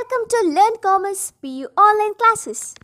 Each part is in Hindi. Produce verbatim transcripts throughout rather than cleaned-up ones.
Welcome to Learn Commerce P U online classes.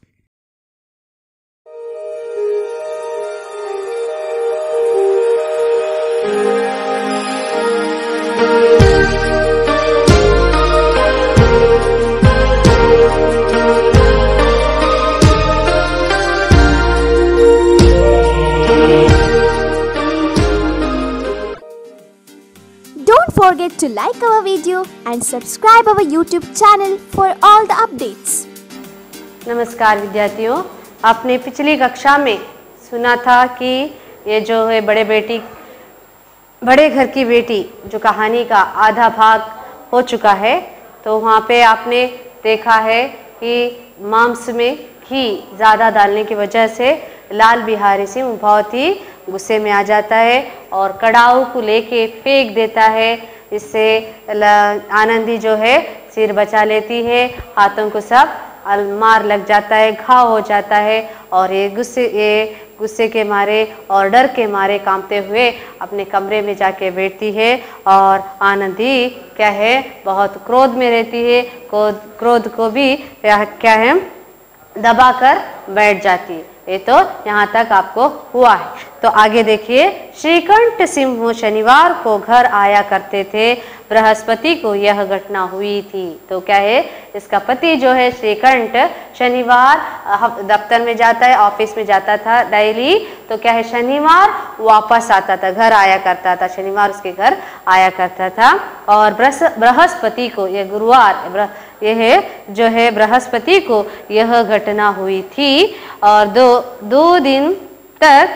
Don't forget to like our video and subscribe our YouTube channel for all the updates. नमस्कार विद्यार्थियों, आपने पिछली कक्षा में सुना था कि ये जो है बड़े बेटी बड़े घर की बेटी जो कहानी का आधा भाग हो चुका है। तो वहाँ पे आपने देखा है कि मांस में घी ज़्यादा डालने की वजह से लाल बिहारी सिंह बहुत ही गुस्से में आ जाता है और कड़ाऊ को लेके फेंक देता है। इससे आनंदी जो है सिर बचा लेती है, हाथों को सब मार लग जाता है, घाव हो जाता है और ये गुस्से ये गुस्से के मारे और डर के मारे कांपते हुए अपने कमरे में जाके बैठती है। और आनंदी क्या है बहुत क्रोध में रहती है, क्रोध क्रोध को भी क्या है दबा कर बैठ जाती है। ये तो यहाँ तक आपको हुआ है। तो आगे देखिए, श्रीकंठ सिंह शनिवार को घर आया करते थे, बृहस्पति को यह घटना हुई थी। तो क्या है, इसका पति जो है श्रीकंठ शनिवार दफ्तर में जाता है, ऑफिस में जाता था डेली। तो क्या है, शनिवार वापस आता था, घर आया करता था, शनिवार उसके घर आया करता था। और बृहस्पति को, यह गुरुवार यह जो है बृहस्पति को यह घटना हुई थी। और दो दो दिन तक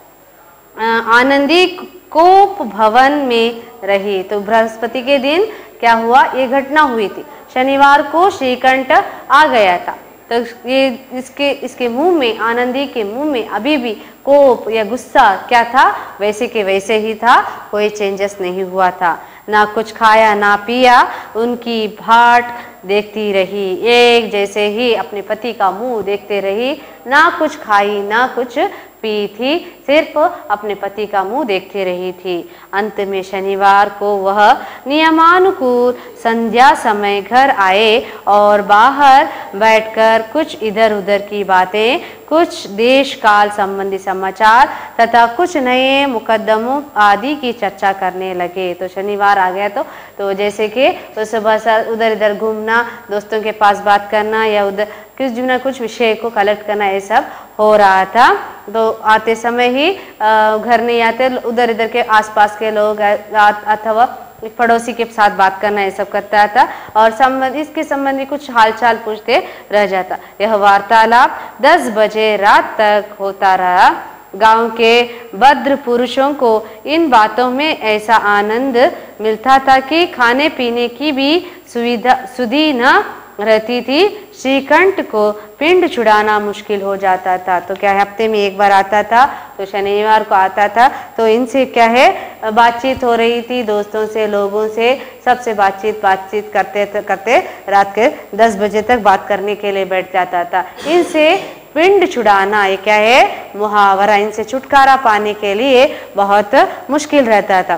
आनंदी कोप भवन में रही। तो बृहस्पति के दिन क्या हुआ, ये घटना हुई थी। शनिवार को श्रीकंठ आ गया था, तो ये इसके इसके मुंह में, आनंदी के मुंह में अभी भी कोप या गुस्सा क्या था, वैसे के वैसे ही था, कोई चेंजेस नहीं हुआ था। ना कुछ खाया ना पिया, उनकी भाट देखती रही, एक जैसे ही अपने पति का मुंह देखते रही। ना कुछ खाई ना कुछ पी थी, सिर्फ अपने पति का मुंह देखती रही थी। अंत में शनिवार को वह नियमानुकूल संध्या समय घर आए और बाहर बैठकर कुछ इधर उधर की बातें, कुछ देश काल संबंधी समाचार तथा कुछ नए मुकदमों आदि की चर्चा करने लगे। तो शनिवार आ गया तो तो जैसे कि तो सुबह से उधर इधर घूमना, दोस्तों के पास बात करना या उधर कुछ ना कुछ विषय को कलेक्ट करना, ये सब हो रहा था। तो आते समय ही घर नहीं आते, उधर इधर के आसपास के लोग अथवा पड़ोसी के साथ बात करना, ये सब करता था। और संबंध इसके संबंधी कुछ हालचाल पूछते रह जाता। यह वार्तालाप दस बजे रात तक होता रहा। गांव के भद्र पुरुषों को इन बातों में ऐसा आनंद मिलता था कि खाने पीने की भी सुविधा सुधि न रहती थी। श्रीकंठ को पिंड छुड़ाना मुश्किल हो जाता था। तो क्या है, हफ्ते में एक बार आता था, तो शनिवार को आता था। तो इनसे क्या है बातचीत हो रही थी, दोस्तों से, लोगों से, सबसे बातचीत बातचीत करते करते रात के दस बजे तक बात करने के लिए बैठ जाता था। इनसे पिंड छुड़ाना, ये क्या है मुहावरा, इनसे छुटकारा पाने के लिए बहुत मुश्किल रहता था।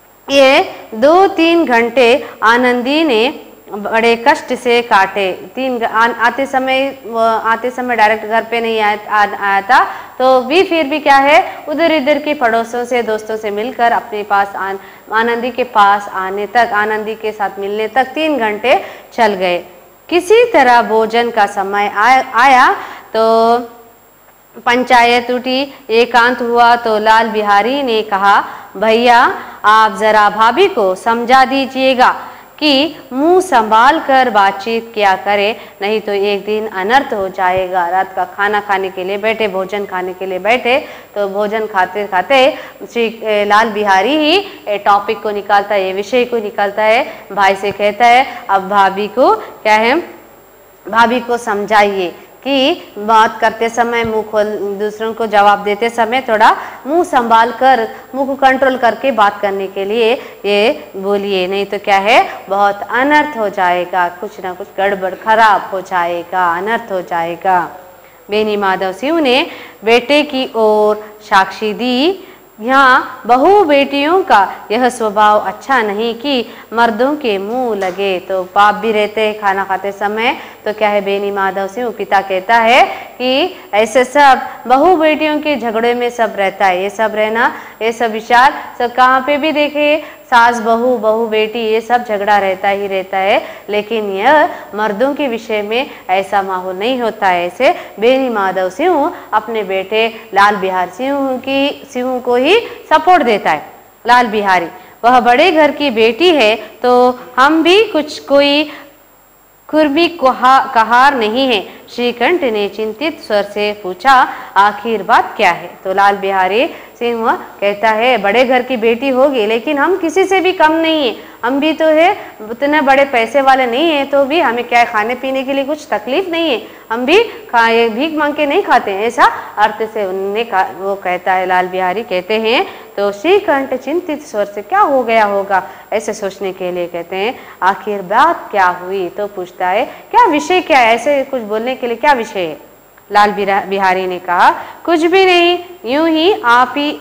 ये दो तीन घंटे आनंदी ने बड़े कष्ट से काटे। तीन आ, आते समय आते समय डायरेक्ट घर पे नहीं आया, आ, आया था, तो भी फिर भी क्या है उधर इधर के पड़ोसों से, दोस्तों से मिलकर अपने पास आन, आनंदी के पास आने तक, आनंदी के साथ मिलने तक तीन घंटे चल गए। किसी तरह भोजन का समय आ, आया तो पंचायत उठी, एकांत हुआ। तो लाल बिहारी ने कहा, भैया आप जरा भाभी को समझा दीजिएगा कि मुंह संभाल कर बातचीत किया करे, नहीं तो एक दिन अनर्थ हो जाएगा। रात का खाना खाने के लिए बैठे, भोजन खाने के लिए बैठे, तो भोजन खाते खाते श्री लाल बिहारी ही टॉपिक को निकालता है, ये विषय को निकालता है, भाई से कहता है, अब भाभी को क्या है, भाभी को समझाइए कि बात करते समय, मुंह खोल दूसरों को जवाब देते समय थोड़ा मुंह संभाल कर, मुंह को कंट्रोल करके बात करने के लिए ये बोलिए, नहीं तो क्या है बहुत अनर्थ हो जाएगा, कुछ ना कुछ गड़बड़ खराब हो जाएगा, अनर्थ हो जाएगा। बेनी माधव सिंह ने बेटे की ओर साक्षी दी यहाँ बहू बेटियों का यह स्वभाव अच्छा नहीं कि मर्दों के मुंह लगे। तो बाप भी रहते हैं खाना खाते समय, तो क्या है बेनी माधव सिंह पिता कहता है कि ऐसे सब बहू बेटियों के झगड़े में सब रहता है। ये सब रहना, ये सब विचार सब कहाँ पे भी देखे, सास बहू बहू बेटी ये सब झगड़ा रहता ही रहता है, लेकिन यह मर्दों के विषय में ऐसा माहौल नहीं होता है। ऐसे बेनी माधव सिंह अपने बेटे लाल बिहारी सिंह की सिंह को ही सपोर्ट देता है। लाल बिहारी वह बड़े घर की बेटी है, तो हम भी कुछ कोई कुर्मी कहार नहीं है। श्रीकंठ ने चिंतित स्वर से पूछा, आखिर बात क्या है? तो लाल बिहारी सिंह कहता है, बड़े घर की बेटी होगी लेकिन हम किसी से भी कम नहीं है, हम भी तो है उतने बड़े पैसे वाले नहीं है, तो भी हमें क्या है खाने पीने के लिए कुछ तकलीफ नहीं है, हम भी खाए भीख मांग के नहीं खाते हैं, ऐसा अर्थ से उन्होंने कहा। वो कहता है लाल बिहारी कहते हैं, तो श्रीकंठ चिंतित स्वर से क्या हो गया होगा ऐसे सोचने के लिए कहते हैं, आखिर बात क्या हुई? तो पूछता है क्या विषय क्या है, ऐसे कुछ बोलने के लिए क्या विषय है? लाल बिहारी ने कहा, कुछ भी नहीं, यूं ही आप ही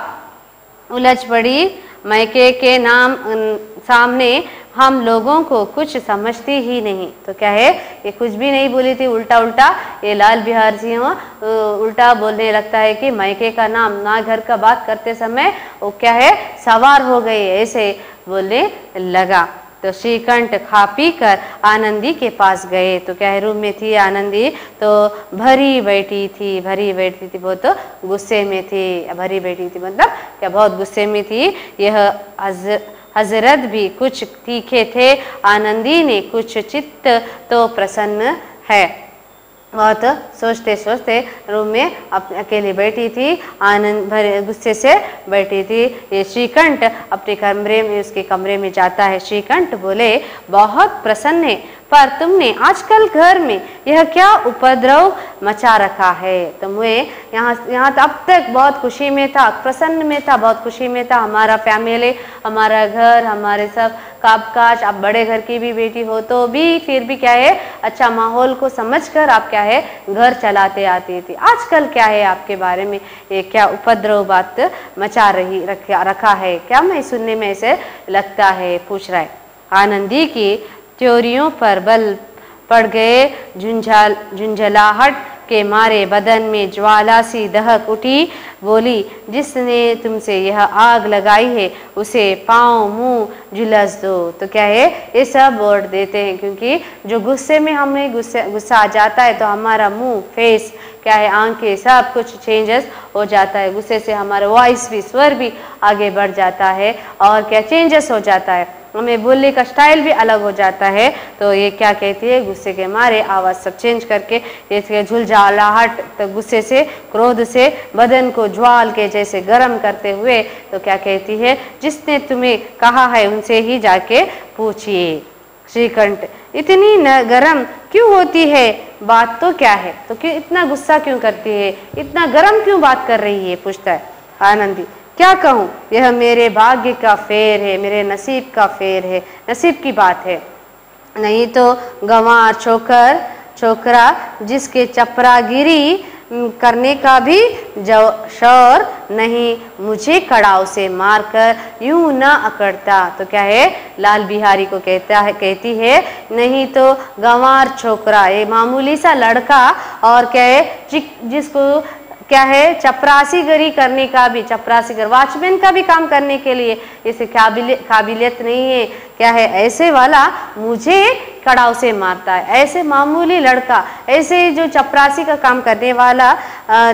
आप उलझ पड़ी मैके के नाम सामने हम लोगों को कुछ समझती ही नहीं। तो क्या है, ये कुछ भी नहीं बोली थी, उल्टा उल्टा ये लाल बिहारी सिंह उल्टा बोलने लगता है कि मैके का नाम ना घर का बात करते समय वो क्या है सवार हो गए, ऐसे बोलने लगा। तो श्रीकंठ खा पी कर आनंदी के पास गए। तो क्या है, रूम में थी आनंदी, तो भरी बैठी थी, भरी बैठी थी बहुत तो गुस्से में थी, भरी बैठी थी मतलब क्या बहुत गुस्से में थी। यह हज हजरत भी कुछ तीखे थे, आनंदी ने कुछ चित्त तो प्रसन्न है। बहुत सोचते सोचते रूम में अपने अकेली बैठी थी, आनंद भरे गुस्से से बैठी थी। ये श्रीकंठ अपने कमरे में उसके कमरे में जाता है। श्रीकंठ बोले, बहुत प्रसन्न है, पर तुमने आजकल घर में यह क्या उपद्रव मचा रखा है? तो मैं यहाँ यहाँ तो अब तक बहुत खुशी में था, प्रसन्न में था, बहुत खुशी में था, हमारा फैमिली, हमारा घर, हमारे सब कामकाज, आप बड़े घर की भी बेटी हो तो भी फिर भी क्या है अच्छा माहौल को समझकर आप क्या है घर चलाते आती थी। आजकल क्या है आपके बारे में ये क्या उपद्रव बात मचा रही रखा रखा है क्या? मैं सुनने में ऐसे लगता है, पूछ रहा है। आनंदी की त्योरियों पर बल पड़ गए, झुंझल झुंझलाहट के मारे बदन में ज्वाला सी दहक उठी। बोली, जिसने तुमसे यह आग लगाई है उसे पाँव मुंह झुलस दो। तो क्या है ये सब वर्ड देते हैं, क्योंकि जो गुस्से में हमें गुस्से गुस्सा आ जाता है तो हमारा मुंह, फेस क्या है, आंखें, सब कुछ चेंजेस हो जाता है। गुस्से से हमारा वॉइस भी, स्वर भी आगे बढ़ जाता है और क्या चेंजेस हो जाता है, हमें बोलने का स्टाइल भी अलग हो जाता है। तो ये क्या कहती है, गुस्से के मारे आवाज़ सब चेंज करके ये झुलझालाहट, तो गुस्से से, क्रोध से बदन को ज्वाल के जैसे गर्म करते हुए तो क्या कहती है, जिसने तुम्हें कहा है उनसे ही जाके पूछिए। श्रीकंठ, इतनी न गर्म क्यों होती है, बात तो क्या है? तो क्यों इतना गुस्सा क्यों करती है, इतना गर्म क्यों बात कर रही है, पूछता है। आनंदी, क्या कहूँ, यह मेरे भाग्य का फेर है, मेरे नसीब का फेर है, नसीब की बात है, नहीं तो गंवार छोकर छोकरा जिसके चपरागिरी करने का भी जो शौर नहीं, मुझे कड़ाव से मारकर यूं न अकड़ता। तो क्या है, लाल बिहारी को कहता है कहती है, नहीं तो गंवार छोकरा, ये मामूली सा लड़का और क्या है जिसको क्या है चपरासीगरी करने का भी, चपरासीगर वॉचमैन का भी काम करने के लिए इसे काबिलियत काबिलियत नहीं है, क्या है ऐसे वाला मुझे कड़ाव से मारता है। ऐसे मामूली लड़का, ऐसे जो चपरासी का काम करने वाला आ,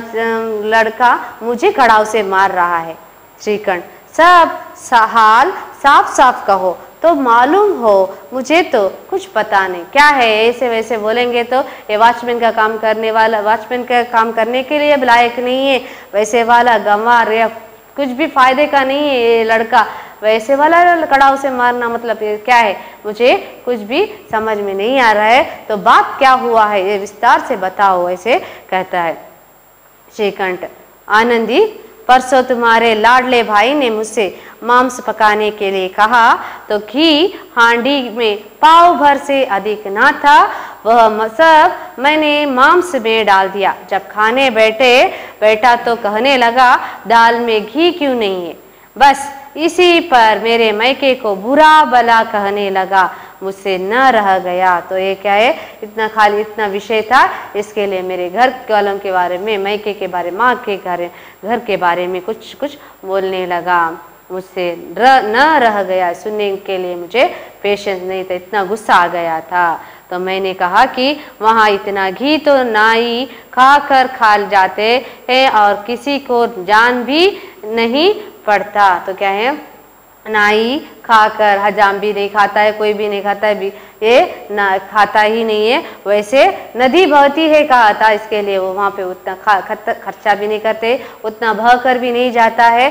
लड़का मुझे कड़ाव से मार रहा है। श्रीकंठ, सब हाल साफ साफ कहो तो मालूम हो, मुझे तो कुछ पता नहीं। क्या है ऐसे वैसे बोलेंगे तो ये वॉचमैन का काम करने वाला, वॉचमैन का काम करने के लिए लायक नहीं है, वैसे वाला गंवार या कुछ भी फायदे का नहीं है ये लड़का, वैसे वाला कड़ाव से मारना मतलब ये क्या है, मुझे कुछ भी समझ में नहीं आ रहा है। तो बात क्या हुआ है ये विस्तार से बताओ, ऐसे कहता है श्रीकंठ। आनंदी, परसों तुम्हारे लाडले भाई ने मुझसे मांस पकाने के लिए कहा तो घी हांडी में पाव भर से अधिक ना था, वह म- सब मैंने मांस में डाल दिया। जब खाने बैठे बैठा तो कहने लगा, दाल में घी क्यों नहीं है। बस इसी पर मेरे मैके को बुरा भला कहने लगा, मुझसे न रह गया। तो ये क्या है, इतना खाली इतना विषय था, इसके लिए मेरे घर वालों के बारे में, मैके के बारे में, माँ के घर घर के बारे में कुछ कुछ बोलने लगा। मुझसे र न रह गया, सुनने के लिए मुझे पेशेंस नहीं था, इतना गुस्सा आ गया था। तो मैंने कहा कि वहाँ इतना घी तो नाई खा कर खा जाते हैं और किसी को जान भी नहीं पड़ता। तो क्या है, नाई खाकर, हजाम भी नहीं खाता है, कोई भी नहीं खाता है, भी ये ना खाता ही नहीं है। वैसे नदी बहती है कहा था, इसके लिए वो वहाँ पे उतना खर्चा भी नहीं करते, उतना बह कर भी नहीं जाता है।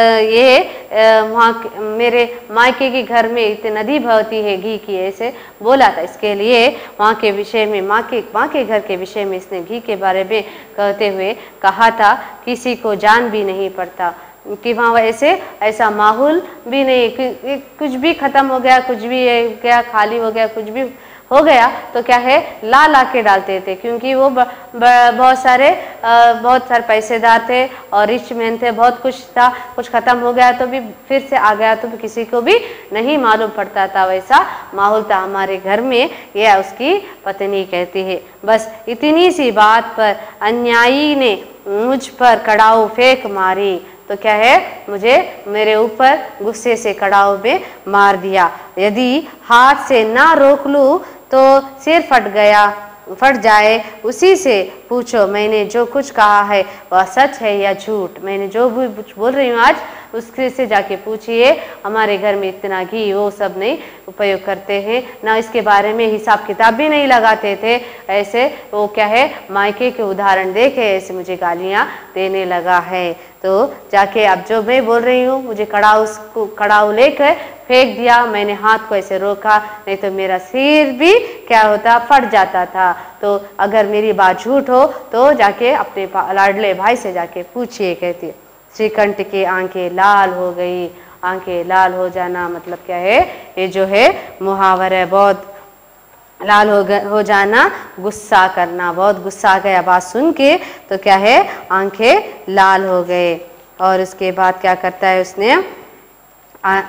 ये वहाँ मेरे मायके के घर में इतनी नदी बहती है घी की, ऐसे बोला था। इसके लिए वहाँ के विषय में, माँ के माँ के घर के विषय में इसने घी के बारे में कहते हुए कहा था, किसी को जान भी नहीं पड़ता कि वहाँ वैसे ऐसा माहौल भी नहीं, कुछ भी खत्म हो गया, कुछ भी गया खाली हो गया, कुछ भी हो गया तो क्या है, ला ला के डालते थे, क्योंकि वो ब, ब, बहुत सारे आ, बहुत सारे पैसेदार थे और रिच मैन थे, बहुत कुछ था, कुछ खत्म हो गया तो भी फिर से आ गया तो भी किसी को भी नहीं मालूम पड़ता था। वैसा माहौल था हमारे घर में, यह उसकी पत्नी कहती है। बस इतनी सी बात पर अन्यायी ने मुझ पर कड़ाऊ फेंक मारी। तो क्या है, मुझे मेरे ऊपर गुस्से से कड़ाऊ में मार दिया। यदि हाथ से ना रोक लूँ तो सिर फट गया फट जाए। उसी से पूछो मैंने जो कुछ कहा है वह सच है या झूठ। मैंने जो भी बोल रही हूँ आज उससे से जाके पूछिए। हमारे घर में इतना घी वो सब नहीं उपयोग करते हैं, ना इसके बारे में हिसाब किताब भी नहीं लगाते थे। ऐसे वो क्या है, मायके के उदाहरण देखे ऐसे मुझे गालियाँ देने लगा है। तो जाके अब जो मैं बोल रही हूँ, मुझे कड़ाऊ को कड़ाऊ लेकर फेंक दिया। मैंने हाथ को ऐसे रोका, नहीं तो मेरा सिर भी क्या होता, फट जाता था। तो अगर मेरी बात झूठ हो तो जाके अपने लाडले भाई से जाके पूछिए, कहती है। श्रीकंठ की आंखें लाल हो गई। आंखें लाल हो जाना मतलब क्या है, ये जो है मुहावरा है, बहुत लाल हो गए हो जाना, गुस्सा करना, बहुत गुस्सा आ गया बात सुन के। तो क्या है, आंखें लाल हो गए। और उसके बाद क्या करता है उसने, आ,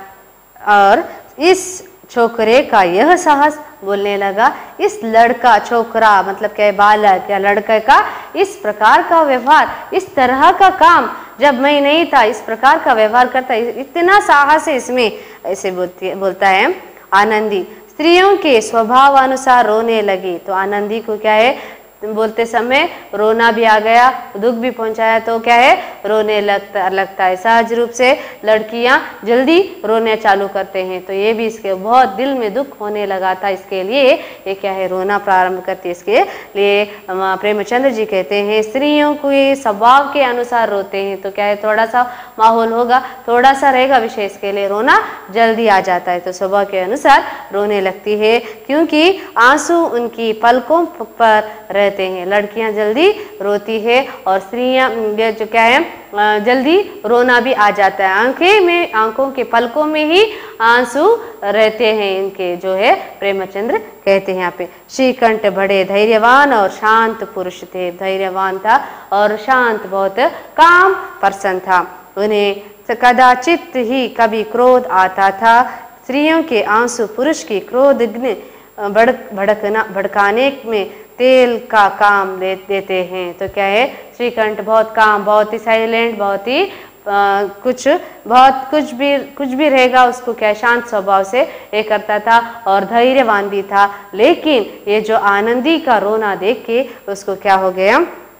और इस छोकरे का यह साहस, बोलने लगा इस लड़का, छोकरा मतलब क्या है, बालक या लड़के का इस प्रकार का व्यवहार, इस तरह का काम जब मैं नहीं था, इस प्रकार का व्यवहार करता, इतना साहस है इसमें। ऐसे बोलती बोलता है आनंदी। स्त्रियों के स्वभाव अनुसार रोने लगी। तो आनंदी को क्या है, बोलते समय रोना भी आ गया, दुख भी पहुंचाया तो क्या है, रोने लगता लगता है। सहज रूप से लड़कियां जल्दी रोने चालू करते हैं, तो ये भी इसके बहुत दिल में दुख होने लगा था। इसके लिए ये क्या है, रोना प्रारंभ करती है। इसके लिए प्रेमचंद्र जी कहते हैं स्त्रियों को ये स्वभाव के अनुसार रोते हैं। तो क्या है, थोड़ा सा माहौल होगा, थोड़ा सा रहेगा विषय, इसके लिए रोना जल्दी आ जाता है। तो स्वभाव के अनुसार रोने लगती है, क्योंकि आंसू उनकी पलकों पर रहते हैं। लड़कियां जल्दी रोती है और स्त्रियां जो क्या है, जल्दी रोना भी आ जाता है। आंखें में, आंखों के पलकों में ही आंसू रहते हैं इनके, जो है प्रेमचंद्र कहते हैं यहाँ पे। श्रीकंठ बड़े धैर्यवान और शांत पुरुष थे। धैर्यवान था और शांत, बहुत काम पर्सन था। उन्हें कदाचित ही कभी क्रोध आता था। स्त्रियों के आंसू पुरुष की क्रोधग्नि भड़क भड़कना भड़काने में तेल का काम दे, देते हैं। तो क्या है, श्रीकंठ बहुत काम, बहुत ही साइलेंट, बहुत ही आ, कुछ बहुत कुछ भी कुछ भी रहेगा उसको क्या, शांत स्वभाव से ये करता था और धैर्यवान भी था। लेकिन ये जो आनंदी का रोना देख के उसको क्या हो गया,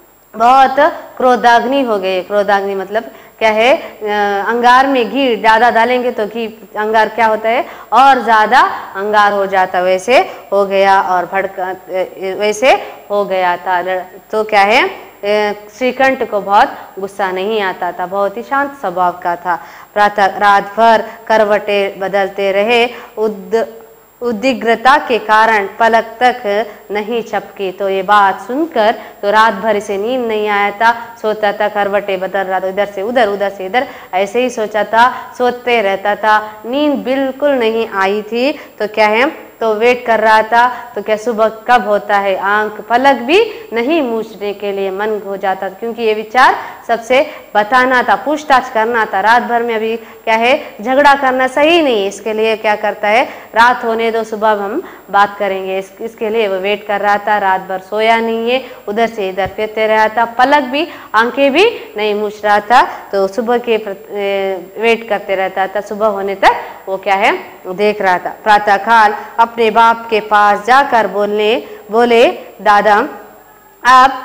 बहुत क्रोधाग्नि हो गए। क्रोधाग्नि मतलब क्या है, अंगार में घी ज़्यादा डालेंगे तो घी अंगार क्या होता है, और ज़्यादा अंगार हो जाता, वैसे हो गया और भड़का वैसे हो गया था। तो क्या है, श्रीकंठ को बहुत गुस्सा नहीं आता था, बहुत ही शांत स्वभाव का था। प्रातः रात भर करवटें बदलते रहे। उद उद्विग्नता के कारण पलक तक नहीं झपकी। तो ये बात सुनकर तो रात भर इसे नींद नहीं आया था, सोता था, करवटें बदल रहा था, इधर से उधर उधर से इधर, ऐसे ही सोचा था, सोते रहता था, नींद बिल्कुल नहीं आई थी। तो क्या है, तो वेट कर रहा था तो क्या सुबह कब होता है, आंख पलक भी नहीं मूछने के लिए मन हो जाता था, क्योंकि ये विचार सबसे बताना था, पूछताछ करना था। रात भर में अभी क्या है, झगड़ा करना सही नहीं है, इसके लिए क्या करता है, रात होने दो, सुबह हम बात करेंगे। इस, इसके लिए वो वेट कर रहा था, रात भर सोया नहीं है, उधर से इधर फिरते रहा था, पलक भी आंखें भी नहीं मूछ रहा था, तो सुबह के वेट करते रहता था, सुबह होने तक वो क्या है देख रहा था। प्रातःकाल अपने बाप के पास जाकर बोलने बोले दादा आप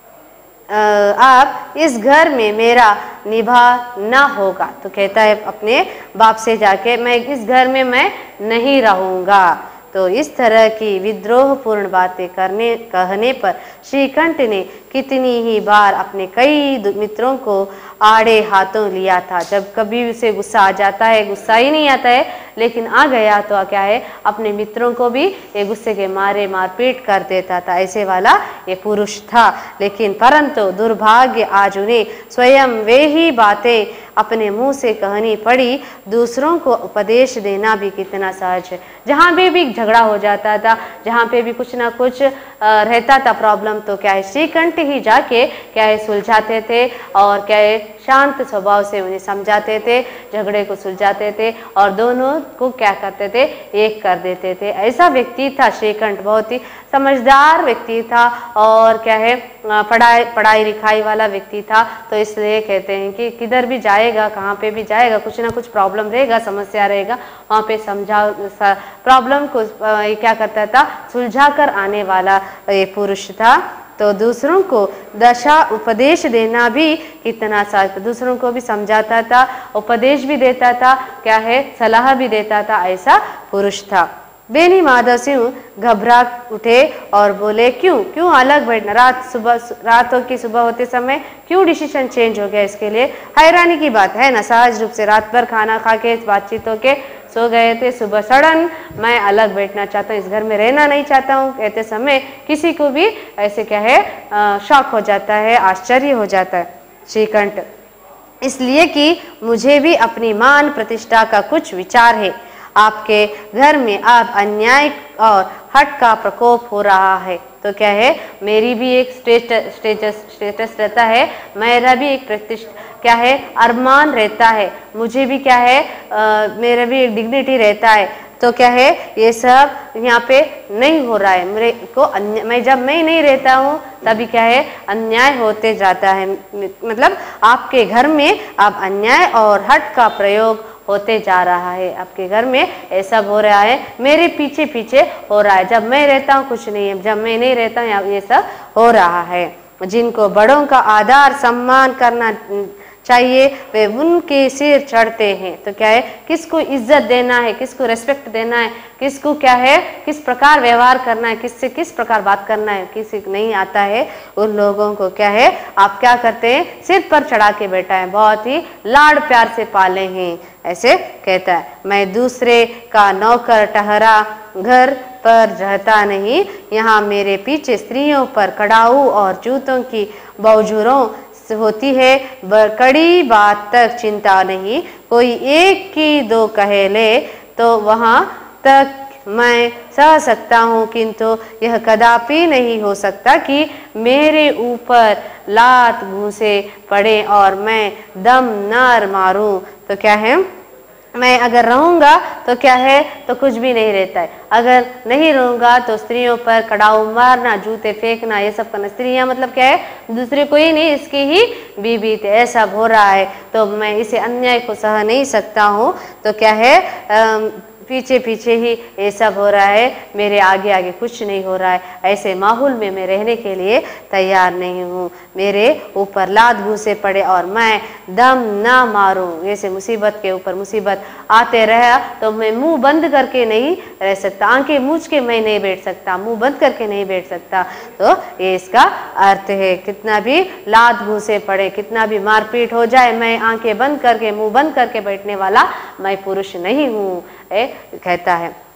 आप इस घर में मेरा निभा ना होगा। तो कहता है अपने बाप से जाके, मैं इस घर में मैं नहीं रहूँगा। तो इस तरह की विद्रोहपूर्ण बातें करने कहने पर श्रीकंठ ने कितनी ही बार अपने कई मित्रों को आड़े हाथों लिया था। जब कभी उसे गुस्सा आ जाता है, गुस्सा ही नहीं आता है लेकिन आ गया तो क्या है, अपने मित्रों को भी ये गुस्से के मारे मारपीट कर देता था, ऐसे वाला ये पुरुष था। लेकिन परंतु दुर्भाग्य आज उन्हें स्वयं वे ही बातें अपने मुंह से कहनी पड़ी। दूसरों को उपदेश देना भी कितना सहज है। जहाँ पे भी झगड़ा हो जाता था, जहाँ पे भी कुछ ना कुछ रहता था प्रॉब्लम, तो क्या है श्रीकंठ ही जाके क्या है सुलझाते थे और क्या है शांत स्वभाव से उन्हें समझाते थे, झगड़े को सुलझाते थे और दोनों को क्या करते थे, एक कर देते थे। ऐसा व्यक्ति था श्रीकंठ, बहुत ही समझदार व्यक्ति था और क्या है पढ़ाई पढ़ाई लिखाई वाला व्यक्ति था। तो इसलिए कहते हैं कि किधर भी जाएगा, कहाँ पे भी जाएगा, कुछ ना कुछ प्रॉब्लम रहेगा, समस्या रहेगा, वहाँ पे समझा प्रॉब्लम को क्या करता था, सुलझा कर आने वाला ये पुरुष था। तो दूसरों को दशा उपदेश देना भी कितना साथ, दूसरों को भी समझाता था, उपदेश भी देता था, क्या है सलाह भी देता था, ऐसा पुरुष था। बेनी माधव सिंह घबरा उठे और बोले क्यों क्यों अलग बैठना, रात सुबह रातों की सुबह होते समय क्यों डिसीजन चेंज हो गया, इसके लिए हैरानी की बात है ना। सहज रूप से रात भर खाना खा के बातचीत होके सो गए थे, सुबह सडन मैं अलग बैठना चाहता हूँ, इस घर में रहना नहीं चाहता हूँ कहते समय किसी को भी ऐसे क्या है शॉक हो जाता है, आश्चर्य हो जाता है। श्रीकंठ इसलिए कि मुझे भी अपनी मान प्रतिष्ठा का कुछ विचार है। आपके घर में आप अन्याय और हट का प्रकोप हो रहा है, तो क्या है मेरी भी एक स्टेटस स्टेटस स्टेटस रहता है, मेरा भी एक प्रतिष्ठा क्या है अरमान रहता है, मुझे भी क्या है आ, मेरा भी एक डिग्निटी रहता है। तो क्या है ये सब यहाँ पे नहीं हो रहा है, मेरे को अन्य, मैं जब मैं नहीं रहता हूँ तभी क्या है अन्याय होते जाता है, मतलब आपके घर में आप अन्याय और हट का प्रयोग होते जा रहा है, आपके घर में ऐसा हो रहा है, मेरे पीछे पीछे हो रहा है, जब मैं रहता हूँ कुछ नहीं है, जब मैं नहीं रहता हूँ ये सब हो रहा है। जिनको बड़ों का आदर सम्मान करना चाहिए वे उनके सिर चढ़ते हैं। तो क्या है किसको इज्जत देना है, किसको रेस्पेक्ट देना है, किसको क्या है किस प्रकार व्यवहार करना है, किससे किस प्रकार बात करना है, किसी को नहीं आता है उन लोगों को क्या है आप क्या करते हैं सिर पर चढ़ा के बैठा है, बहुत ही लाड़ प्यार से पाले हैं, ऐसे कहता है। मैं दूसरे का नौकर ठहरा घर पर रहता नहीं, यहाँ मेरे पीछे स्त्रियों पर कड़ाऊ और जूतों की बावजूरों होती है, कड़ी बात तक चिंता नहीं, कोई एक की दो कहे ले तो वहाँ तक मैं सह सकता हूँ, किंतु यह कदापि नहीं हो सकता कि मेरे ऊपर लात घूंसे पड़े और मैं दम न मारूं। तो क्या है मैं अगर रहूँगा तो क्या है तो कुछ भी नहीं रहता है, अगर नहीं रहूँगा तो स्त्रियों पर कड़ाऊ मारना, जूते फेंकना, ये सब करना। स्त्रियाँ मतलब क्या है दूसरे को ही नहीं इसकी ही बीबी थे, ऐसा हो रहा है तो मैं इसे अन्याय को सह नहीं सकता हूँ। तो क्या है आ, पीछे पीछे ही ये सब हो रहा है, मेरे आगे आगे कुछ नहीं हो रहा है, ऐसे माहौल में मैं रहने के लिए तैयार नहीं हूँ, मेरे ऊपर लात घूंसे पड़े और मैं दम ना मारूं। जैसे मुसीबत के ऊपर मुसीबत आते रहा तो मैं मुंह बंद करके नहीं रह सकता, आंखें मूछ के मैं नहीं बैठ सकता, मुंह बंद करके नहीं बैठ सकता। तो ये इसका अर्थ है, कितना भी लात घूंसे पड़े, कितना भी मारपीट हो जाए, मैं आंखें बंद करके मुंह बंद करके बैठने वाला मैं पुरुष नहीं हूँ, कहता है।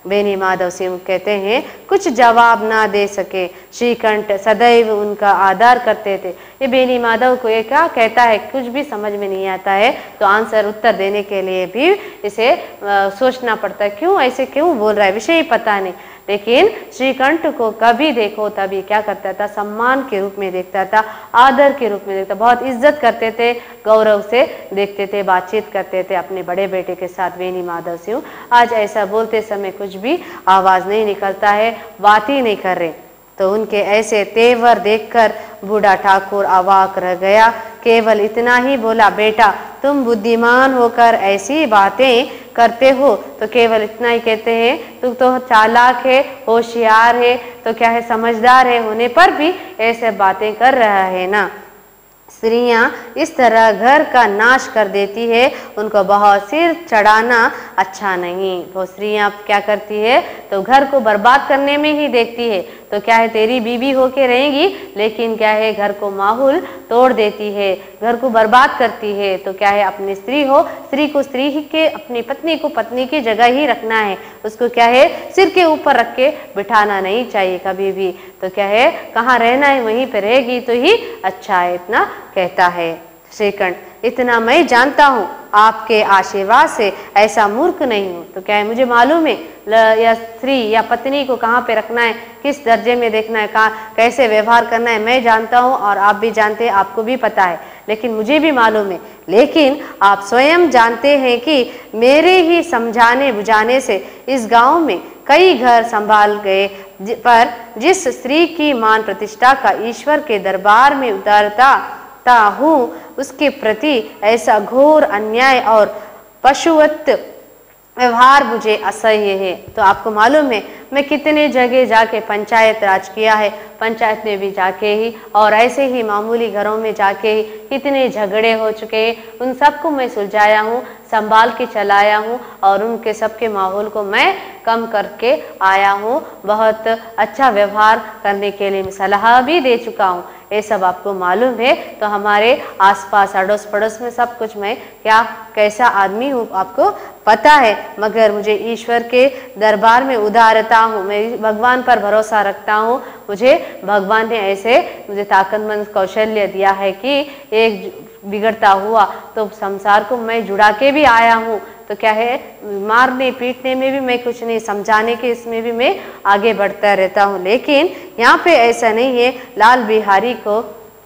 बेनी माधव सिंह कहते हैं कुछ जवाब ना दे सके, श्रीकंठ सदैव उनका आदर करते थे। ये बेनी माधव को ये क्या कहता है, कुछ भी समझ में नहीं आता है तो आंसर उत्तर देने के लिए भी इसे आ, सोचना पड़ता है, क्यों ऐसे क्यों बोल रहा है, विषय ही पता नहीं। लेकिन श्रीकंठ को कभी देखो तभी क्या करता था, सम्मान के रूप में देखता था, आदर के रूप में देखता, बहुत इज्जत करते थे, गौरव से देखते थे, बातचीत करते थे अपने बड़े बेटे के साथ बेनी माधव सिंह। आज ऐसा बोलते समय कुछ भी आवाज नहीं निकलता है, बात ही नहीं कर रहे। तो उनके ऐसे तेवर देखकर बूढ़ा ठाकुर अवाक रह गया। केवल इतना ही बोला, बेटा तुम बुद्धिमान होकर ऐसी बातें करते हो, तो केवल इतना ही कहते हैं, तुम तो चालाक है, होशियार है, तो क्या है समझदार है, होने पर भी ऐसे बातें कर रहा है ना। स्त्रियां इस तरह घर का नाश कर देती है, उनको बहुत सिर चढ़ाना अच्छा नहीं। वो स्त्रियां क्या करती है, तो घर को बर्बाद करने में ही देखती है। तो क्या है, तेरी बीवी होके रहेगी, लेकिन क्या है घर को माहौल तोड़ देती है, घर को बर्बाद करती है। तो क्या है, अपनी स्त्री हो, स्त्री को स्त्री ही के, अपनी पत्नी को पत्नी की जगह ही रखना है, उसको क्या है सिर के ऊपर रख के बिठाना नहीं चाहिए कभी भी। तो क्या है, कहाँ रहना है वहीं पे रहेगी तो ही अच्छा है, इतना कहता है श्रीकंठ। इतना मैं जानता हूँ, आपके आशीर्वाद से ऐसा मूर्ख नहीं हूँ। तो क्या है, मुझे मालूम है या स्त्री या पत्नी को कहाँ पे रखना है, किस दर्जे में देखना है, कहाँ कैसे व्यवहार करना है, मैं जानता हूँ और आप भी जानते हैं, आपको भी पता है, लेकिन मुझे भी मालूम है। लेकिन आप स्वयं जानते हैं कि मेरे ही समझाने बुझाने से इस गांव में कई घर संभाल गए, पर जिस स्त्री की मान प्रतिष्ठा का ईश्वर के दरबार में उतारता ता हूँ, उसके प्रति ऐसा घोर अन्याय और पशुवत व्यवहार मुझे असह्य है। तो आपको मालूम है मैं कितने जगह जाके पंचायत राज किया है, पंचायत में भी जाके ही और ऐसे ही मामूली घरों में जाके ही कितने झगड़े हो चुके हैं, उन सबको मैं सुलझाया हूँ, संभाल के चलाया हूँ और उनके सबके माहौल को मैं कम करके आया हूँ। बहुत अच्छा व्यवहार करने के लिए मैं सलाह भी दे चुका हूँ, ये सब आपको मालूम है। तो हमारे आसपास अड़ोस पड़ोस में सब कुछ मैं क्या कैसा आदमी हूँ आपको पता है, मगर मुझे ईश्वर के दरबार में उदारता हूँ, मैं भगवान पर भरोसा रखता हूँ। मुझे भगवान ने ऐसे मुझे ताकतमंद कौशल्य दिया है कि एक बिगड़ता हुआ तो संसार को मैं जुड़ा के भी आया हूँ। तो क्या है, मारने पीटने में भी मैं कुछ नहीं, समझाने के इसमें भी मैं आगे बढ़ता रहता हूँ। लेकिन यहाँ पे ऐसा नहीं है, लाल बिहारी को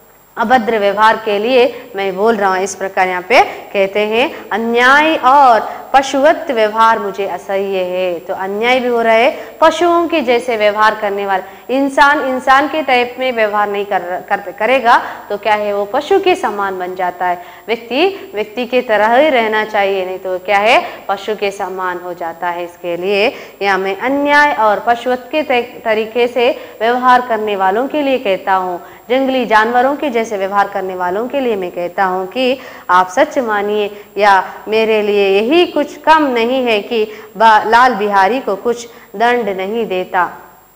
अभद्र व्यवहार के लिए मैं बोल रहा हूँ। इस प्रकार यहाँ पे कहते हैं, अन्याय और पशुवत व्यवहार मुझे असह्य है। तो अन्याय भी हो रहा है, पशुओं के जैसे व्यवहार करने वाला इंसान इंसान के टाइप में व्यवहार नहीं कर, कर करेगा तो क्या है, वो पशु के समान बन जाता है। व्यक्ति व्यक्ति के तरह ही रहना चाहिए, नहीं तो क्या है पशु के समान हो जाता है। इसके लिए यहाँ मैं अन्याय और पशुवत के तरीके से व्यवहार करने वालों के लिए कहता हूँ, जंगली जानवरों के जैसे व्यवहार करने वालों के लिए मैं कहता हूँ कि आप सच मानिए या मेरे लिए यही कुछ कम नहीं है कि लाल बिहारी को कुछ दंड नहीं देता।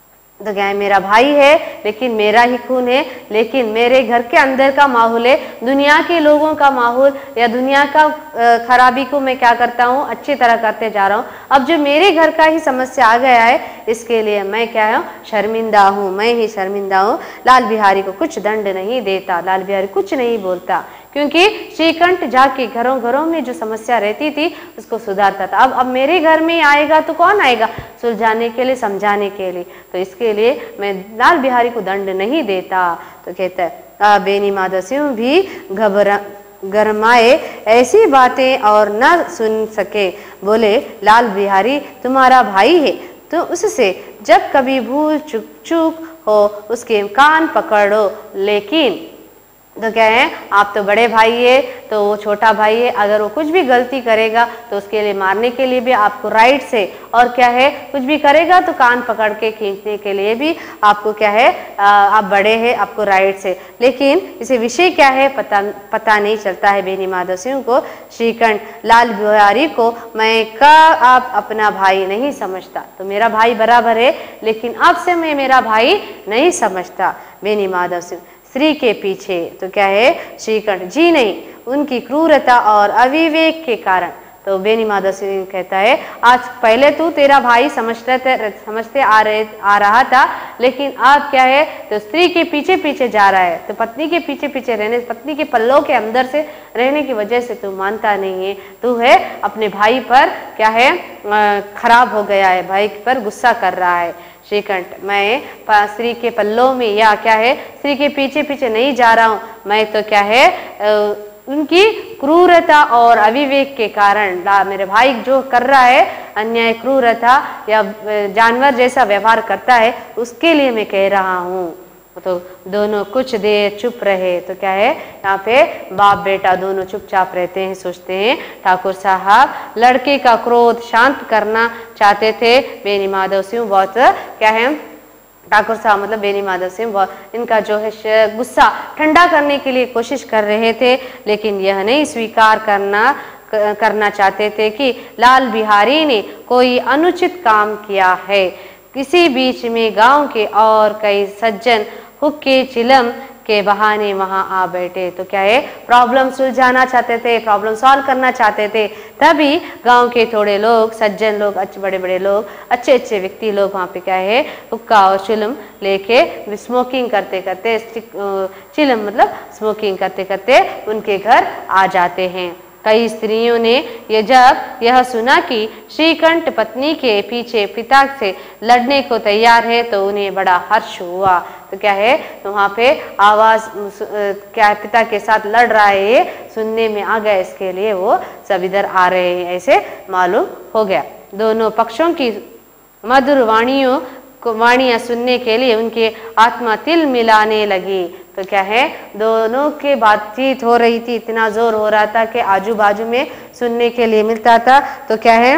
तो क्या है, मेरा भाई है लेकिन मेरा ही खून है, लेकिन मेरे घर के अंदर का माहौल है, दुनिया के लोगों का माहौल या दुनिया का खराबी को मैं क्या करता हूँ अच्छी तरह करते जा रहा हूँ। अब जो मेरे घर का ही समस्या आ गया है, इसके लिए मैं क्या हूँ शर्मिंदा हूँ, मैं ही शर्मिंदा हूँ। लाल बिहारी को कुछ दंड नहीं देता, लाल बिहारी कुछ नहीं बोलता, क्योंकि श्रीकंठ जाके घरों घरों में जो समस्या रहती थी उसको सुधारता था। अब अब मेरे घर में आएगा तो कौन आएगा सुलझाने के लिए, समझाने के लिए। तो इसके लिए मैं लाल बिहारी को दंड नहीं देता। तो कहता है, बेनी माधव सिंह भी घबरा गरमाए, ऐसी बातें और न सुन सके। बोले, लाल बिहारी तुम्हारा भाई है, तो उससे जब कभी भूल चूक चूक हो उसके कान पकड़ो। लेकिन तो क्या है, आप तो बड़े भाई है, तो वो छोटा भाई है, अगर वो कुछ भी गलती करेगा तो उसके लिए मारने के लिए भी आपको राइट से, और क्या है कुछ भी करेगा तो कान पकड़ के खींचने के लिए भी आपको क्या है, आ, आप बड़े हैं, आपको राइट से। लेकिन इसे विषय क्या है पता पता नहीं चलता है बेनी माधव सिंह को। श्रीकंठ, लाल बिहारी को मैं का आप अपना भाई नहीं समझता, तो मेरा भाई बराबर है, लेकिन अब से मैं मेरा भाई नहीं समझता। बेनी माधव सिंह स्त्री के पीछे, तो क्या है श्रीकंठ, जी नहीं, उनकी क्रूरता और अविवेक के कारण तो बेनी माधव सिंह कहता है, आज पहले तू तेरा भाई समझते समझते आ रहे आ रहा था, लेकिन अब क्या है, तो स्त्री के पीछे पीछे जा रहा है, तो पत्नी के पीछे पीछे रहने, पत्नी के पल्लों के अंदर से रहने की वजह से तू मानता नहीं है, तू है अपने भाई पर क्या है खराब हो गया है, भाई पर गुस्सा कर रहा है। श्रीकंठ, मैं स्त्री के पल्लों में या क्या है स्त्री के पीछे पीछे नहीं जा रहा हूँ, मैं तो क्या है उनकी क्रूरता और अविवेक के कारण, मेरे भाई जो कर रहा है अन्याय, क्रूरता या जानवर जैसा व्यवहार करता है, उसके लिए मैं कह रहा हूँ। तो दोनों कुछ देर चुप रहे। तो क्या है यहाँ पे बाप बेटा दोनों चुपचाप रहते हैं, सोचते हैं। ठाकुर साहब लड़के का क्रोध शांत करना चाहते थे। बेनी माधव सिंह बहुत क्या है, ठाकुर साहब मतलब बेनी माधव सिंह इनका जो है गुस्सा ठंडा करने के लिए कोशिश कर रहे थे, लेकिन यह नहीं स्वीकार करना करना चाहते थे कि लाल बिहारी ने कोई अनुचित काम किया है। किसी बीच में गांव के और कई सज्जन हुक्के चिलम के बहाने वहां आ बैठे। तो क्या है, प्रॉब्लम सुलझाना चाहते थे, प्रॉब्लम सॉल्व करना चाहते थे। तभी गांव के थोड़े लोग, सज्जन लोग, अच्छे बड़े बड़े लोग, अच्छे अच्छे व्यक्ति लोग वहां पे क्या है हुक्का और चिलम लेके स्मोकिंग करते करते, चिलम मतलब स्मोकिंग करते करते उनके घर आ जाते हैं। कई स्त्रियों ने ये जब यह सुना कि श्रीकंठ पत्नी के पीछे पिता से लड़ने को तैयार है, तो उन्हें बड़ा हर्ष हुआ। तो क्या है, तो वहाँ पे आवाज क्या पिता के साथ लड़ रहा है ये सुनने में आ गया, इसके लिए वो सब इधर आ रहे हैं ऐसे मालूम हो गया। दोनों पक्षों की मधुर वाणियों वाणियां सुनने के लिए उनके आत्मा तिल मिलाने लगी। तो क्या है, दोनों के बातचीत हो रही थी, इतना जोर हो रहा था कि आजू बाजू में सुनने के लिए मिलता था। तो क्या है,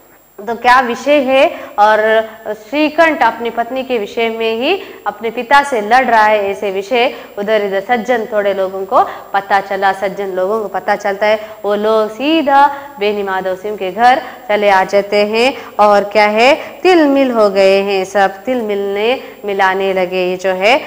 तो क्या विषय है, और श्रीकंठ अपनी पत्नी के विषय में ही अपने पिता से लड़ रहा है, ऐसे विषय उधर इधर सज्जन थोड़े लोगों को पता चला, सज्जन लोगों को पता चलता है। वो लोग सीधा बेनी माधव सिंह के घर चले आ जाते हैं और क्या है तिल मिल हो गए हैं, सब तिल मिलने मिलाने लगे। ये जो है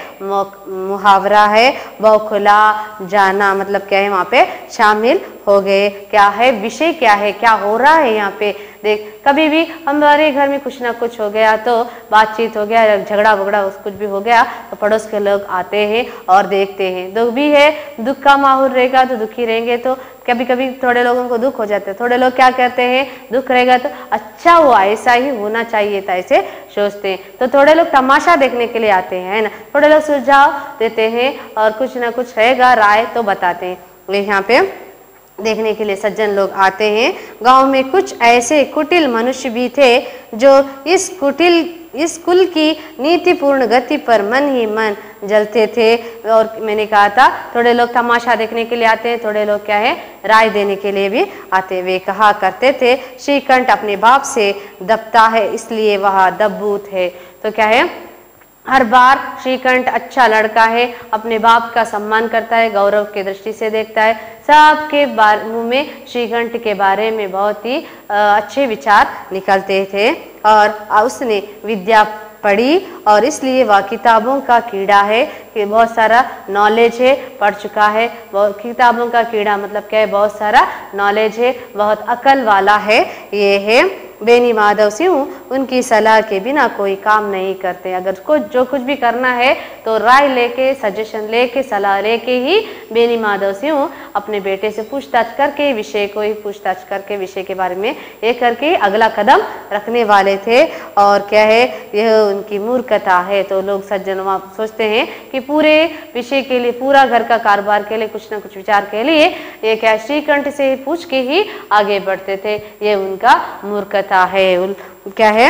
मुहावरा है, बौखला जाना मतलब क्या है, वहाँ पे शामिल हो गए। क्या है विषय, क्या है, क्या हो रहा है यहाँ पे। देख, कभी भी हमारे घर में कुछ ना कुछ हो गया, तो बातचीत हो गया, झगड़ा वगड़ा कुछ भी हो गया, तो पड़ोस के लोग आते हैं और देखते हैं। दुख भी है, दुख का माहौल रहेगा तो दुखी रहेंगे, तो कभी कभी थोड़े लोगों को दुख हो जाते हैं, थोड़े लोग क्या कहते हैं, दुख रहेगा तो अच्छा हुआ, ऐसा ही होना चाहिए था, ऐसे सोचते हैं। तो थोड़े लोग तमाशा देखने के लिए आते हैं, है ना, थोड़े लोग सुझाव देते हैं और कुछ ना कुछ रहेगा राय तो बताते हैं। यहाँ पे देखने के लिए सज्जन लोग आते हैं। गांव में कुछ ऐसे कुटिल मनुष्य भी थे जो इस कुटिल इस कुल की नीतिपूर्ण गति पर मन ही मन जलते थे। और मैंने कहा था थोड़े लोग तमाशा देखने के लिए आते हैं, थोड़े लोग क्या है राय देने के लिए भी आते। वे कहा करते थे, श्रीकंठ अपने बाप से दबता है, इसलिए वह दबूत है। तो क्या है, हर बार श्रीकंठ अच्छा लड़का है, अपने बाप का सम्मान करता है, गौरव की दृष्टि से देखता है। सबके बारे मुंह में श्रीकंठ के बारे में बहुत ही अच्छे विचार निकलते थे। और उसने विद्या पढ़ी और इसलिए वह किताबों का कीड़ा है, कि बहुत सारा नॉलेज है, पढ़ चुका है। बहुत किताबों का कीड़ा मतलब क्या है, बहुत सारा नॉलेज है, बहुत अकल वाला है। ये है बेनी माधव सिंह, उनकी सलाह के बिना कोई काम नहीं करते। अगर कुछ जो कुछ भी करना है तो राय लेके, सजेशन लेके, सलाह लेके ही बेनी माधव सिंह अपने बेटे से पूछताछ करके, विषय को ही पूछताछ करके, विषय के बारे में ये करके अगला कदम रखने वाले थे। और क्या है, यह उनकी मूर्खता है। तो लोग सज्जन वहाँ सोचते हैं कि पूरे विषय के लिए, पूरा घर का कारोबार के लिए, कुछ ना कुछ विचार के लिए ये क्या श्रीकंठ से पूछ के ही आगे बढ़ते थे। ये उनका मूर्खता है। क्या है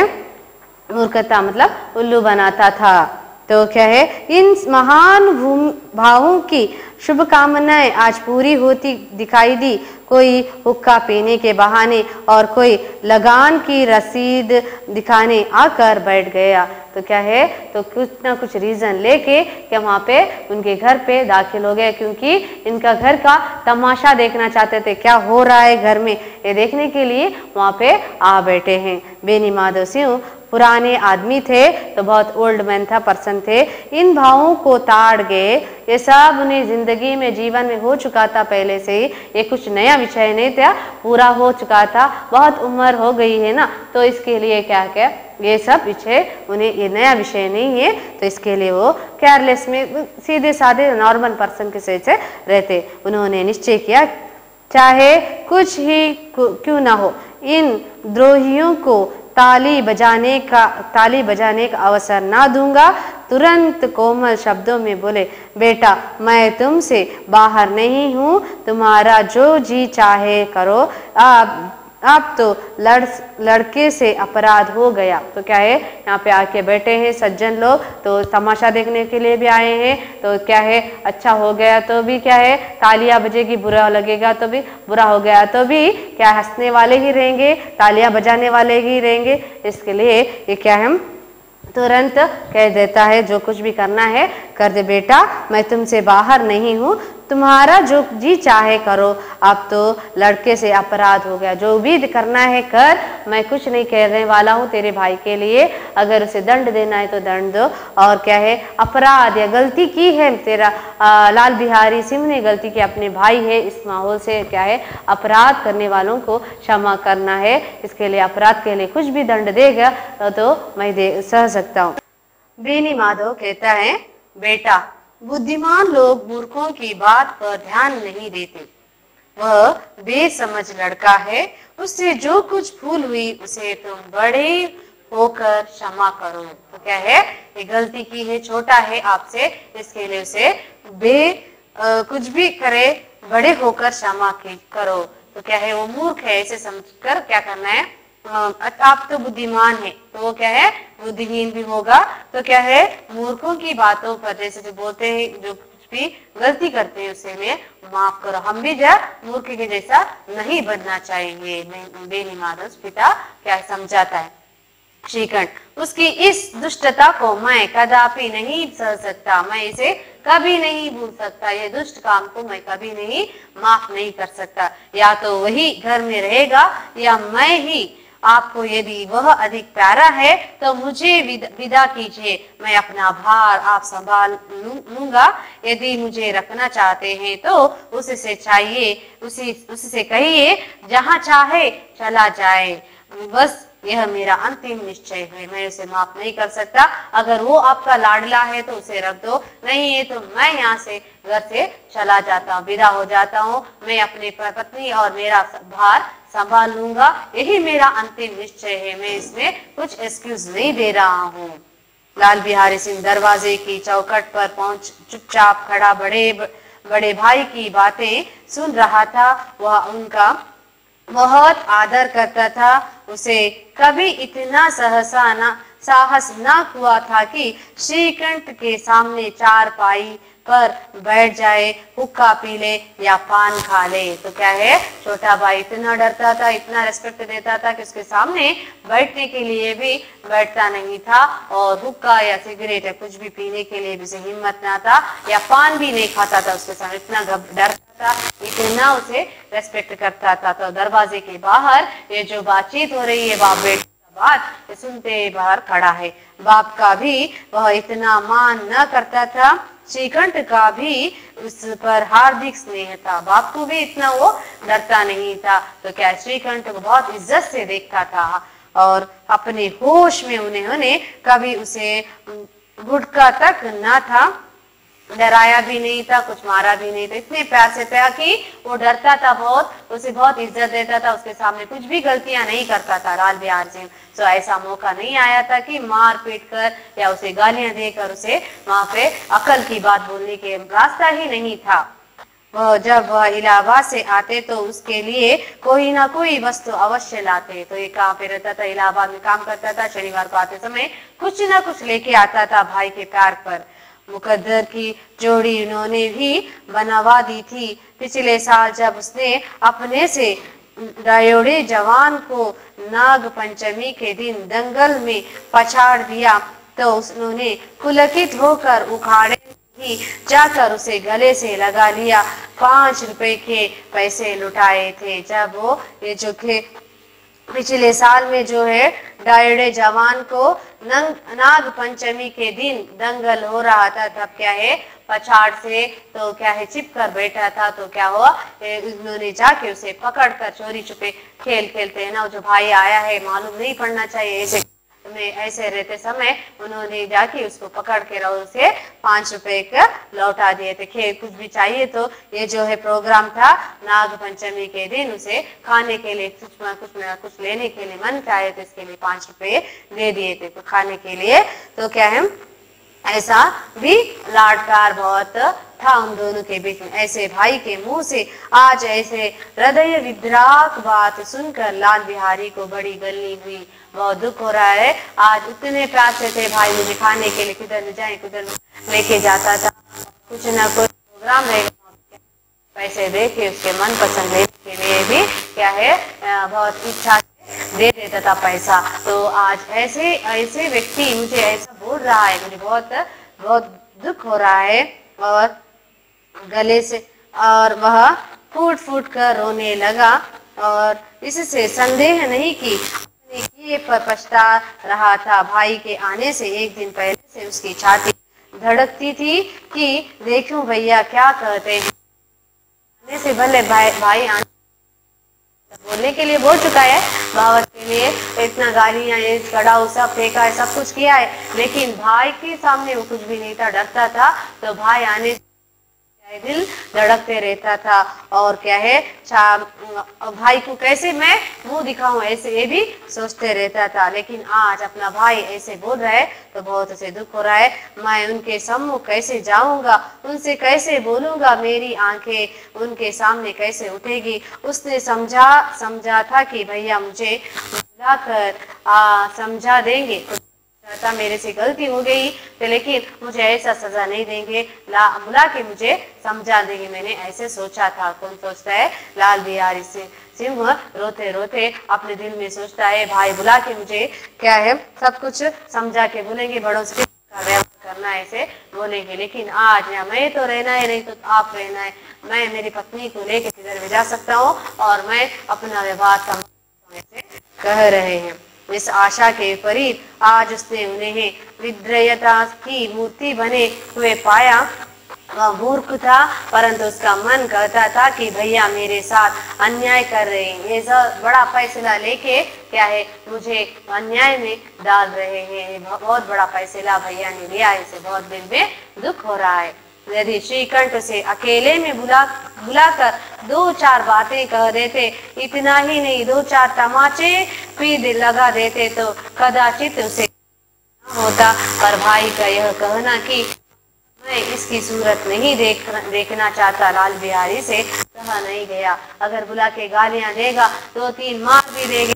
मूर्खता मतलब उल्लू बनाता था। तो क्या है, इन महान भावों की शुभकामनाएं आज पूरी होती दिखाई दी। कोई हुक्का पीने के बहाने और कोई लगान की रसीद दिखाने आकर बैठ गया। तो क्या है, तो कुछ ना कुछ रीज़न लेके क्या वहाँ पे उनके घर पे दाखिल हो गए, क्योंकि इनका घर का तमाशा देखना चाहते थे, क्या हो रहा है घर में, ये देखने के लिए वहाँ पे आ बैठे हैं। बेनी माधव सिंह पुराने आदमी थे, तो बहुत ओल्ड मैन था, पर्सन थे। इन भावों को ताड़ गए, ये सब उन्हें जिंदगी में जीवन में हो चुका था पहले से ही, ये कुछ नया विषय नहीं था, पूरा हो चुका था, बहुत उम्र हो गई है ना, तो इसके लिए क्या क्या ये सब विषय उन्हें, ये नया विषय नहीं है, तो इसके लिए वो केयरलेस में सीधे साधे नॉर्मल पर्सन के से रहते। उन्होंने निश्चय किया चाहे कुछ ही क्यों ना हो, इन द्रोहियों को ताली बजाने का ताली बजाने का अवसर ना दूंगा। तुरंत कोमल शब्दों में बोले, बेटा मैं तुमसे बाहर नहीं हूँ, तुम्हारा जो जी चाहे करो। आप अब तो लड़ लड़के से अपराध हो गया। तो क्या है, यहाँ पे आके बैठे हैं सज्जन लोग, तो तमाशा देखने के लिए भी आए हैं, तो क्या है, अच्छा हो गया तो भी क्या है, तालियां बजेगी, बुरा लगेगा तो भी, बुरा हो गया तो भी क्या, हंसने वाले ही रहेंगे, तालियां बजाने वाले ही रहेंगे। इसके लिए ये क्या है, तुरंत कह देता है जो कुछ भी करना है कर दे बेटा, मैं तुमसे बाहर नहीं हूँ, तुम्हारा जो जी चाहे करो। अब तो लड़के से अपराध हो गया, जो भी करना है कर, मैं कुछ नहीं कहने वाला हूँ तेरे भाई के लिए, अगर उसे दंड देना है तो दंड दो। और क्या है, अपराध या गलती की है तेरा आ, लाल बिहारी सिंह ने गलती की, अपने भाई है, इस माहौल से क्या है, अपराध करने वालों को क्षमा करना है, इसके लिए अपराध के लिए कुछ भी दंड देगा तो, तो मैं दे सह सकता हूँ। बेनी माधव कहता है, बेटा बुद्धिमान लोग मूर्खों की बात पर ध्यान नहीं देते, वह बेसमझ लड़का है, उससे जो कुछ भूल हुई उसे तुम बड़े होकर क्षमा करो। तो क्या है, ये गलती की है, छोटा है आपसे, इसके लिए उसे बे आ, कुछ भी करे बड़े होकर क्षमा करो। तो क्या है, वो मूर्ख है, इसे समझकर क्या करना है, आप तो बुद्धिमान है, तो वो क्या है, बुद्धिहीन भी होगा। तो क्या है, मूर्खों की बातों पर जैसे जो बोलते हैं, जो कुछ भी गलती करते हैं उसे में माफ करो। हम भी जो मूर्ख के जैसा नहीं बनना चाहिए। बेनी माधव पिता क्या समझाता है, श्रीकंठ उसकी इस दुष्टता को मैं कदापि नहीं सह सकता, मैं इसे कभी नहीं भूल सकता, ये दुष्ट काम को मैं कभी नहीं माफ नहीं कर सकता। या तो वही घर में रहेगा या मैं ही, आपको यदि वह अधिक प्यारा है तो मुझे विदा कीजिए, मैं अपना भार आप संभाल लूंगा। यदि मुझे रखना चाहते हैं तो उससे चाहिए उसी उससे कहिए जहां चाहे चला जाए, बस यह मेरा अंतिम निश्चय है, मैं उसे माफ नहीं कर सकता। अगर वो आपका लाडला है तो उसे रख दो, नहीं है तो मैं यहाँ से घर से चला जाता हूँ, विदा हो जाता हूँ, मैं अपनी पत्नी और मेरा भार संभाल लूंगा, यही मेरा अंतिम निश्चय है, मैं इसमें कुछ एक्सक्यूज नहीं दे रहा हूँ। लाल बिहारी सिंह दरवाजे की चौखट पर पहुंच चुपचाप खड़ा बड़े बड़े भाई की बातें सुन रहा था। वह उनका बहुत आदर करता था, उसे कभी इतना सहसा ना साहस न हुआ था कि श्रीकंठ के सामने चार पाई पर बैठ जाए, हुक्का पी ले या पान खा ले। तो क्या है, छोटा भाई इतना डरता था, इतना रेस्पेक्ट देता था कि उसके सामने बैठने के लिए भी बैठता नहीं था, और हुक्का या सिगरेट या कुछ भी पीने के लिए भी उसे हिम्मत ना था, या पान भी नहीं खाता था उसके सामने, इतना डरता था, इतना उसे रेस्पेक्ट करता था। तो दरवाजे के बाहर ये जो बातचीत हो रही है बाप बेटे बात सुनते बाहर खड़ा है। बाप का भी वह इतना मान न करता था, श्रीकंठ का भी उस पर हार्दिक स्नेह था, बाप को भी इतना वो डरता नहीं था। तो क्या श्रीकंठ को बहुत इज्जत से देखता था, और अपने होश में उन्होंने कभी उसे घुटका तक न था, डराया भी नहीं था, कुछ मारा भी नहीं था, इतने प्यार से था कि वो डरता था बहुत, उसे बहुत इज्जत देता था, उसके सामने कुछ भी गलतियां नहीं करता था लाल बिहारी सिंह। तो ऐसा मौका नहीं आया था कि मार पीट कर या उसे गालियां देकर उसे वहां पे अकल की बात बोलने के रास्ता ही नहीं था। वह जब वह इलाहाबाद से आते तो उसके लिए कोई ना कोई वस्तु अवश्य लाते। तो ये कहाँ पे रहता था, इलाहाबाद में काम करता था, शनिवार को आते समय कुछ ना कुछ लेके आता था भाई के प्यार पर। मुकद्दर की जोड़ी उन्होंने भी बनवा दी थी। पिछले साल जब उसने अपने से डायोड़े जवान को नाग पंचमी के दिन दंगल में पछाड़ दिया तो उन्होंने पुलकित होकर उखाड़े ही जाकर उसे गले से लगा लिया, पांच रुपए के पैसे लुटाए थे। जब वो ये जो के पिछले साल में जो है डायड़े जवान को नंग नाग पंचमी के दिन दंगल हो रहा था, तब क्या है पछाड़ से तो क्या है चिप कर बैठा था, तो क्या हुआ उन्होंने जाके उसे पकड़ कर चोरी छुपे खेल खेलते हैं ना, जो भाई आया है मालूम नहीं पड़ना चाहिए ऐसे में ऐसे रहते समय उन्होंने जाके उसको पकड़ के रहो उसे पांच रुपए का लौटा दिए थे। खेल कुछ भी चाहिए तो ये जो है प्रोग्राम था नाग पंचमी के दिन उसे खाने के लिए कुछ न कुछ न कुछ लेने के लिए मन चाहे तो इसके लिए पांच रुपए दे दिए थे तो खाने के लिए। तो क्या है ऐसा भी लाड प्यार बहुत था उन दोनों के बीच में। ऐसे भाई के मुंह से आज ऐसे हृदय विद्राक बात सुनकर लाल बिहारी को बड़ी गलनी हुई, बहुत दुख हो रहा है। आज उतने प्यासे थे भाई मुझे खाने के लिए, किधर ले जाए किधर लेके जाता था, कुछ ना कुछ प्रोग्राम रहेगा पैसे दे के उसके मन पसंद लेने के लिए भी क्या है बहुत इच्छा दे देता था पैसा। तो आज ऐसे ऐसे व्यक्ति मुझे ऐसा बोल रहा है, मुझे बहुत बहुत दुख हो रहा है और गले से, और वह फूट फूट कर रोने लगा और इससे संदेह नहीं कि किए पर पछता रहा था। भाई के आने से एक दिन पहले से उसकी छाती धड़कती थी कि देखूं भैया क्या कहते हैं। आने से भले भाई भाई आने बोलने के लिए बोल चुका है, भावत के लिए इतना गालियां ये कड़ाऊ सब फेंका है, सब कुछ किया है, लेकिन भाई के सामने वो कुछ भी नहीं था, डरता था। तो भाई आने से दिल धड़कते रहता था और क्या है भाई को कैसे मैं मुंह दिखाऊं ऐसे ये भी सोचते रहता था। लेकिन आज अपना भाई ऐसे बोल रहा है तो बहुत उसे दुख हो रहा है। मैं उनके सम्मुख कैसे जाऊंगा, उनसे कैसे बोलूंगा, मेरी आंखें उनके सामने कैसे उठेगी। उसने समझा समझा था कि भैया मुझे बुलाकर समझा देंगे, था मेरे से गलती हो गई तो लेकिन मुझे ऐसा सजा नहीं देंगे, ला बुला के मुझे समझा देंगे, मैंने ऐसे सोचा था। कौन सोचता है? लाल बिहारी सिंह रोते रोते अपने दिल में सोचता है भाई बुला के मुझे क्या है सब कुछ समझा के बोलेंगे, बड़ों से व्यवहार करना ऐसे बोलेंगे। लेकिन आज या मैं तो रहना है नहीं तो आप रहना है, मैं मेरी पत्नी को लेकर किधर भी जा सकता हूँ और मैं अपना व्यवहार समझ कह रहे हैं। इस आशा के विपरीत आज उसने उन्हें विद्रयता की मूर्ति बने हुए पाया। वह मूर्ख था परंतु उसका मन कहता था कि भैया मेरे साथ अन्याय कर रहे हैं, ये सब बड़ा फैसला लेके क्या है मुझे अन्याय में डाल रहे हैं, बहुत बड़ा फैसला भैया ने लिया है, इसे बहुत दिल में दुख हो रहा है। यदि श्रीकंठ से अकेले में बुला बुलाकर दो चार बातें कह देते, इतना ही नहीं दो चार तमाचे भी लगा देते तो कदाचित उसे होता। पर भाई का यह कहना कि मैं इसकी सूरत नहीं देख देखना चाहता लाल बिहारी से कहा नहीं गया। अगर बुला के गालियां देगा दो तीन मार भी देगी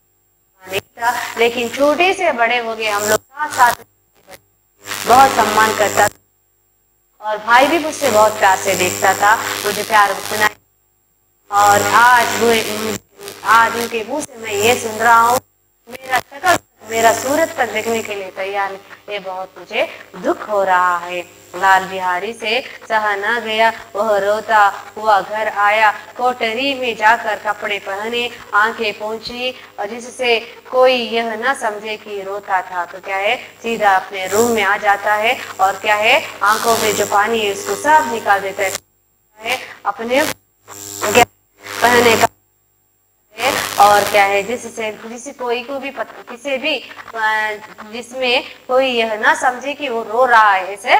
तो नहीं था, लेकिन छोटे से बड़े हो गए हम लोग साथ साथ बहुत सम्मान करता था और भाई भी मुझसे बहुत प्यार से देखता था, मुझे प्यार उतना। और आज आज उनके मुंह से मैं ये सुन रहा हूँ, मेरा शक्ल मेरा सूरत तक देखने के लिए तैयार है, ये बहुत मुझे दुख हो रहा है। लाल बिहारी से सहा न गया, वह रोता हुआ घर आया, कोठरी में जाकर कपड़े पहने, आंखें पोंछी और जिससे कोई यह न समझे कि रोता था। तो क्या है सीधा अपने रूम में आ जाता है और क्या है आंखों में जो पानी है उसको सब निकाल देता है अपने पहने का और क्या है जिससे किसी कोई को भी पता किसी भी जिसमें कोई यह ना समझे कि वो रो रहा है, ऐसे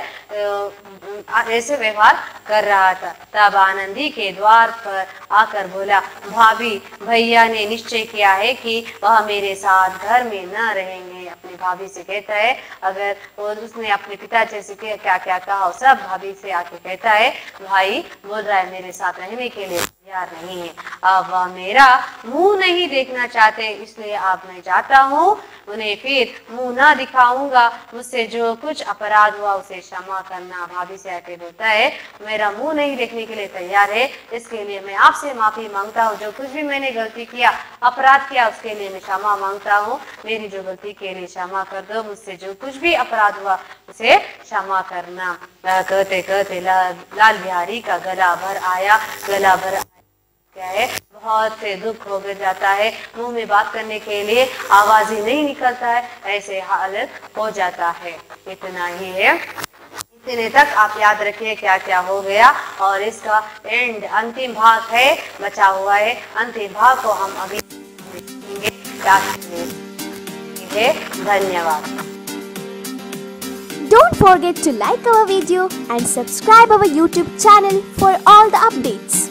ऐसे व्यवहार कर रहा था। तब आनंदी के द्वार पर आकर बोला, भाभी भैया ने निश्चय किया है कि वह मेरे साथ घर में न रहेंगे। अपनी भाभी से कहता है, अगर वो उसने अपने पिताजी से क्या क्या कहा वो सब भाभी से आके कहता है, भाई बोल रहा है मेरे साथ रहने के लिए तैयार नहीं है, अब वह मेरा मुंह नहीं देखना चाहते, इसलिए अब मैं जाता हूँ, उन्हें फिर मुंह ना दिखाऊंगा, मुझसे जो कुछ अपराध हुआ उसे क्षमा करना। भाभी से आके बोलता है, मेरा मुंह नहीं देखने के लिए तैयार है, इसके लिए मैं आपसे माफी मांगता हूँ, जो कुछ भी मैंने गलती किया अपराध किया उसके लिए मैं क्षमा मांगता हूँ, मेरी जो गलती के लिए क्षमा कर दो, मुझसे जो कुछ भी अपराध हुआ उसे क्षमा करना। कहते कहते ला, लाल बिहारी का गला भर आया, गला भर क्या है बहुत दुख हो जाता है, मुंह में बात करने के लिए आवाज ही नहीं निकलता है, ऐसे हालत हो जाता है। इतना ही है, इतने तक आप याद रखिए क्या क्या हो गया, और इसका एंड अंतिम भाग है, बचा हुआ है, अंतिम भाग को हम अभी देखेंगे। धन्यवाद। Don't forget to like our video and subscribe our YouTube channel for all the updates.